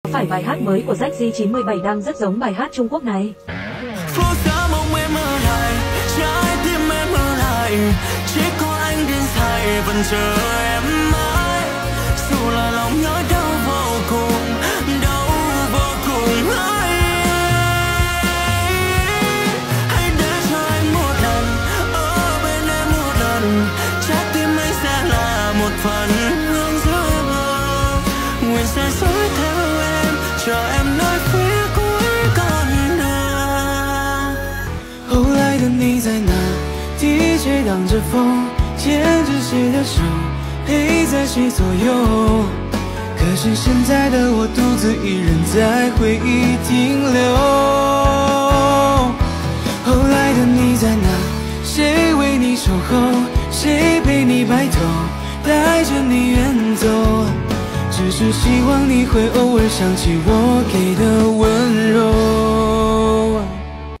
Phải bài hát mới của ZG97 đang rất giống bài hát Trung Quốc này. Phố xa mong em ở lại, trái tim em ở lại, chỉ có anh đến say vẫn chờ em mãi. Dù là lòng nhói đau vô cùng hãy để cho anh một lần ở bên em một lần, trái tim anh sẽ là một phần hướng dẫn. Nguyện sẽ dõi theo em, chờ em nơi phía cuối con đường. 后来的你在哪？ DJ 挡着风，牵着谁的手，陪在谁左右？可是现在的我独自一人在回忆停留。后来的你在哪？谁为你守候？谁陪你白头？带着你远走？只是希望你会偶尔想起我给